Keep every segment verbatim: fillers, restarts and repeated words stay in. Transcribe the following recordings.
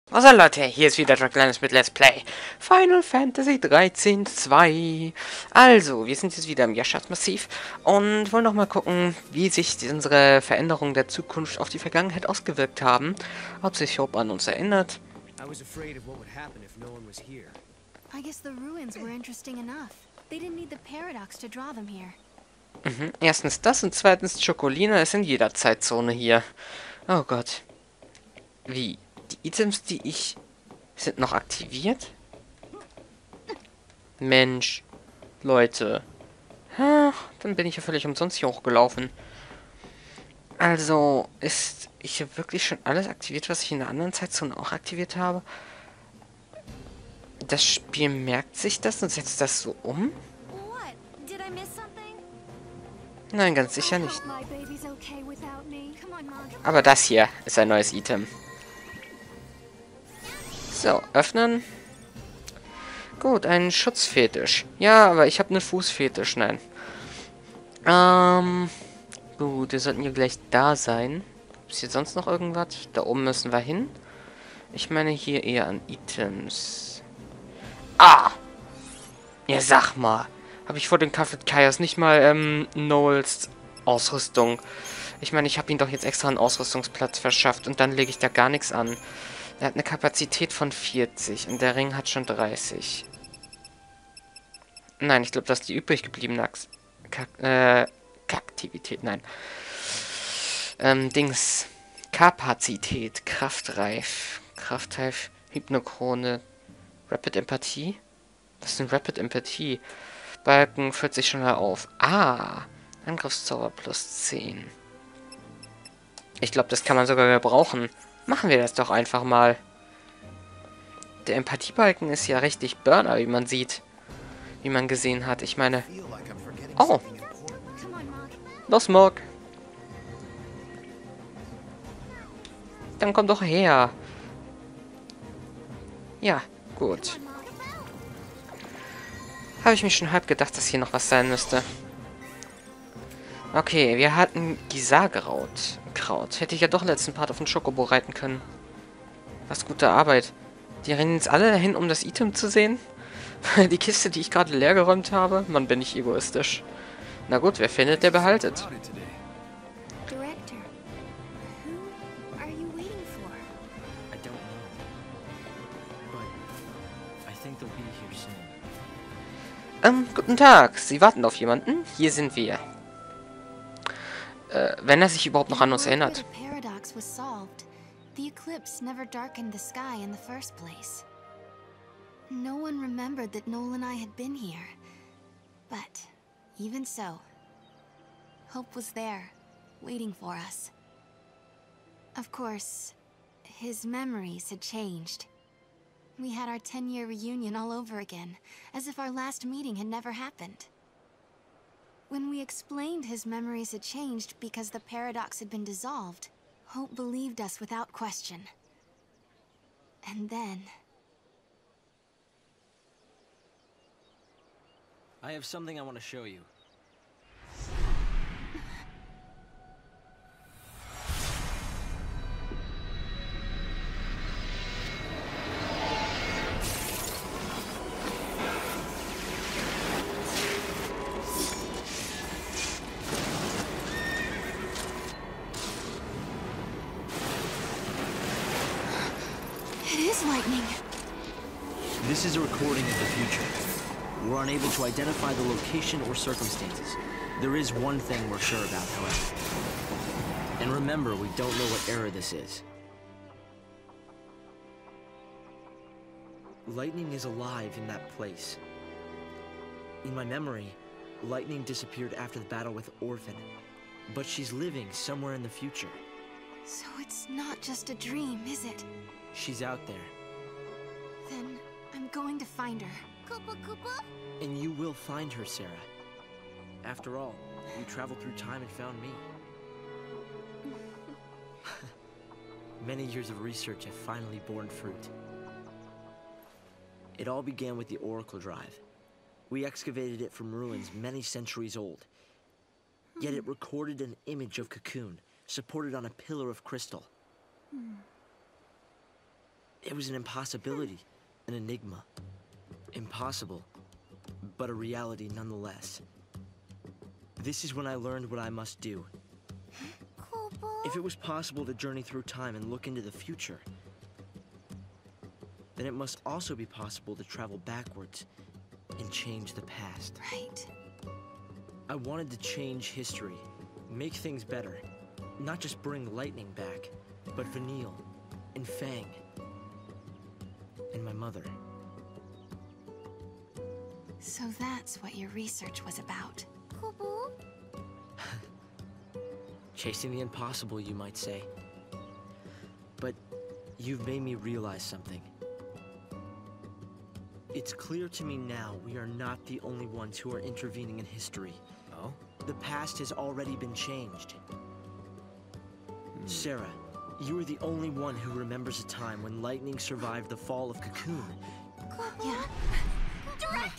Also Leute, hier ist wieder Draglanus mit Let's Play Final Fantasy dreizehn zwei. Also, wir sind jetzt wieder im Yashat-Massiv und wollen noch mal gucken, wie sich die, unsere Veränderungen der Zukunft auf die Vergangenheit ausgewirkt haben. Ob sich Hope an uns erinnert. I was afraid of what would happen if no one was here. I guess the ruins were interesting enough. They didn't need the paradox to draw them here. Mhm. Erstens das und zweitens Chocolina ist in jeder Zeitzone hier. Oh Gott. Wie? Die Items, die ich... sind noch aktiviert? Mensch. Leute. Ha, dann bin ich ja völlig umsonst hier hochgelaufen. Also, ist hier wirklich schon alles aktiviert, was ich in der anderen Zeitzone auch aktiviert habe? Das Spiel merkt sich das und setzt das so um? What? Did I miss something? Nein, ganz sicher nicht. My baby's okay without me. Come on, Mom. Aber das hier ist ein neues Item. So, öffnen. Gut, ein Schutzfetisch. Ja, aber ich habe einen Fußfetisch, nein. Ähm, gut, wir sollten hier gleich da sein. Ist hier sonst noch irgendwas? Da oben müssen wir hin. Ich meine hier eher an Items. Ah! Ja, sag mal. Habe ich vor dem Kampf mit Kaios nicht mal, ähm, Noels Ausrüstung. Ich meine, ich habe ihm doch jetzt extra einen Ausrüstungsplatz verschafft und dann lege ich da gar nichts an. Er hat eine Kapazität von vierzig und der Ring hat schon dreißig. Nein, ich glaube, das ist die übrig gebliebene Ax Kak äh, Aktivität. Nein. Ähm, Dings. Kapazität, Kraftreif, Kraftreif, Hypnokrone, Rapid Empathie. Was ist denn Rapid Empathie? Balken füllt sich schon mal auf. Ah, Angriffszauber plus zehn. Ich glaube, das kann man sogar gebrauchen. Machen wir das doch einfach mal. Der Empathiebalken ist ja richtig Burner, wie man sieht. Wie man gesehen hat. Ich meine... Oh! Los, Morg! Dann komm doch her. Ja, gut. Habe ich mir schon halb gedacht, dass hier noch was sein müsste. Okay, wir hatten Gisagraut. Kraut. Hätte ich ja doch letzten Part auf den Schokobo reiten können. Was gute Arbeit. Die rennen jetzt alle dahin, um das Item zu sehen? Die Kiste, die ich gerade leer geräumt habe? Mann, bin ich egoistisch. Na gut, wer findet, der behaltet. Director, who are you waiting for? I don't know. But I think they'll be here soon. Ähm, guten Tag. Sie warten auf jemanden? Hier sind wir. Äh, wenn er sich überhaupt noch an uns erinnert. The paradox was solved. The eclipse never darkened the sky in the first place. No one remembered that Noel and I had been here. But even so, Hope was there, waiting for us. Of course, his memories had changed. We had our ten-year reunion all over again, as if our last meeting had never happened. When we explained his memories had changed because the paradox had been dissolved, Hope believed us without question. And then... I have something I want to show you. It is lightning! This is a recording of the future. We're unable to identify the location or circumstances. There is one thing we're sure about, however. And remember, we don't know what era this is. Lightning is alive in that place. In my memory, Lightning disappeared after the battle with Orphan. But she's living somewhere in the future. So it's not just a dream, is it? She's out there. Then I'm going to find her. Koopa Koopa? And you will find her, Sarah. After all, you traveled through time and found me. Many years of research have finally borne fruit. It all began with the Oracle Drive. We excavated it from ruins many centuries old. Yet it recorded an image of Cocoon, supported on a pillar of crystal. It was an impossibility, an enigma. Impossible, but a reality nonetheless. This is when I learned what I must do. If it was possible to journey through time and look into the future, then it must also be possible to travel backwards and change the past. Right. I wanted to change history, make things better. Not just bring lightning back, but Vanille, and Fang, and my mother. So that's what your research was about. Chasing the impossible, you might say. But you've made me realize something. It's clear to me now we are not the only ones who are intervening in history. Oh? The past has already been changed. Hmm. Sarah, you are the only one who remembers a time when Lightning survived the fall of Cocoon. Yeah. Director!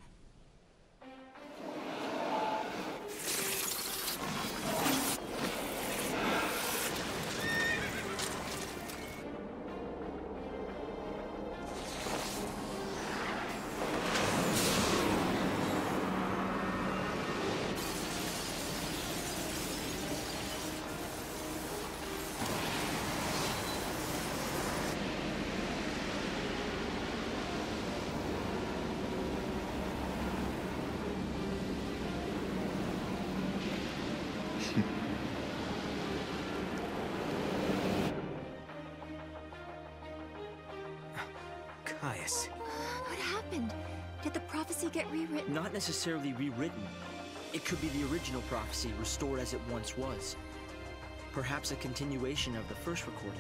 Caius. What happened? Did the prophecy get rewritten? Not necessarily rewritten. It could be the original prophecy restored as it once was. Perhaps a continuation of the first recording.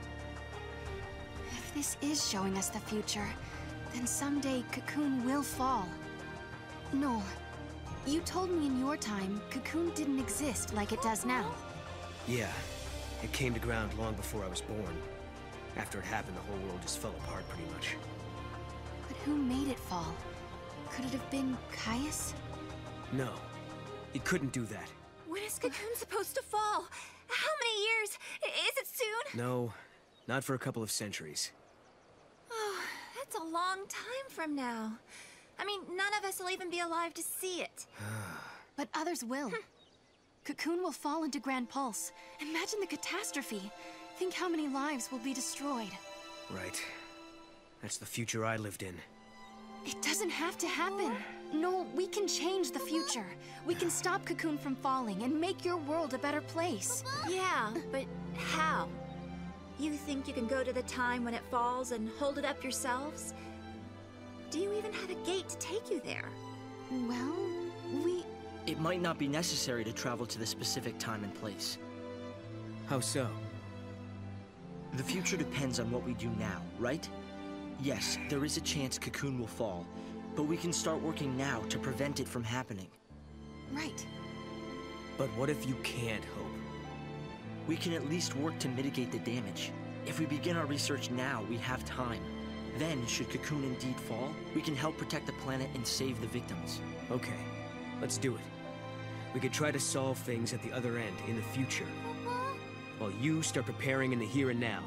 If this is showing us the future, then someday Cocoon will fall. Noel, you told me in your time Cocoon didn't exist like it does now. Yeah, it came to ground long before I was born. After it happened, the whole world just fell apart pretty much. But who made it fall? Could it have been Caius? No, it couldn't do that. When is Cocoon supposed to fall? How many years? I- Is it soon? No, not for a couple of centuries. Oh, that's a long time from now. I mean, none of us will even be alive to see it. But others will. Cocoon will fall into Grand Pulse. Imagine the catastrophe. Think how many lives will be destroyed. Right. That's the future I lived in. It doesn't have to happen. No, we can change the future. We can stop Cocoon from falling and make your world a better place. Yeah, but how? You think you can go to the time when it falls and hold it up yourselves? Do you even have a gate to take you there? Well, we... It might not be necessary to travel to the specific time and place. How so? The future depends on what we do now, right? Yes, there is a chance Cocoon will fall, but we can start working now to prevent it from happening. Right. But what if you can't hope? We can at least work to mitigate the damage. If we begin our research now, we have time. Then, should Cocoon indeed fall, we can help protect the planet and save the victims. Okay, let's do it. We could try to solve things at the other end, in the future. While you start preparing in the here and now.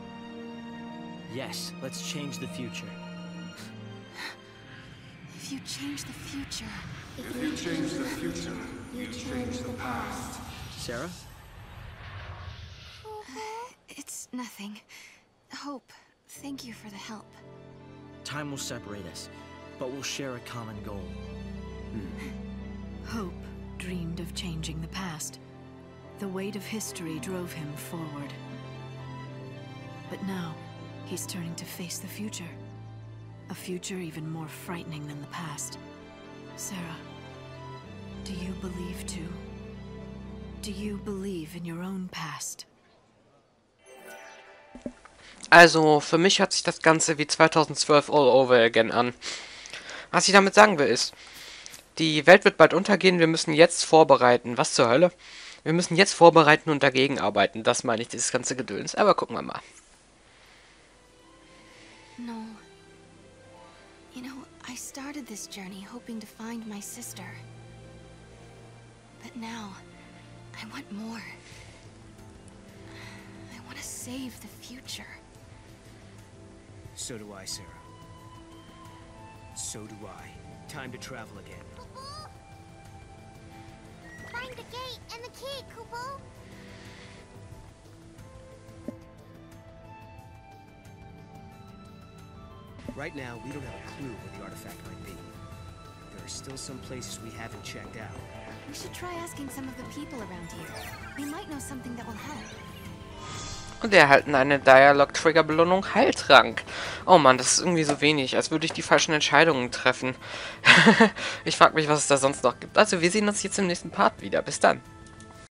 Yes, let's change the future. If you change the future... If you change the future, you change the past. Sarah? It's nothing. Hope, thank you for the help. Time will separate us, but we'll share a common goal. Hope dreamed of changing the past. The weight of history drove him forward. But now, he's turning to face the future. A future even more frightening than the past. Sarah, do you believe too? Do you believe in your own past? Also, für mich hört sich das Ganze wie zweitausendzwölf all over again an. Was ich damit sagen will ist, die Welt wird bald untergehen, wir müssen jetzt vorbereiten. Was zur Hölle? Wir müssen jetzt vorbereiten und dagegen arbeiten. Das meine ich, dieses ganze Gedöns. Aber gucken wir mal. No. You know, I started this journey hoping to find my sister. But now, I want more. I want to save the future. So do I, Sarah. So do I. Time to travel again. Find the gate and the key, Kupo. Right now, we don't have a clue where the artifact might be. There are still some places we haven't checked out. We should try asking some of the people around here. They might know something that will help. Und wir erhalten eine Dialog-Trigger-Belohnung Heiltrank. Oh Mann, das ist irgendwie so wenig, als würde ich die falschen Entscheidungen treffen. Ich frage mich, was es da sonst noch gibt. Also, wir sehen uns jetzt im nächsten Part wieder. Bis dann.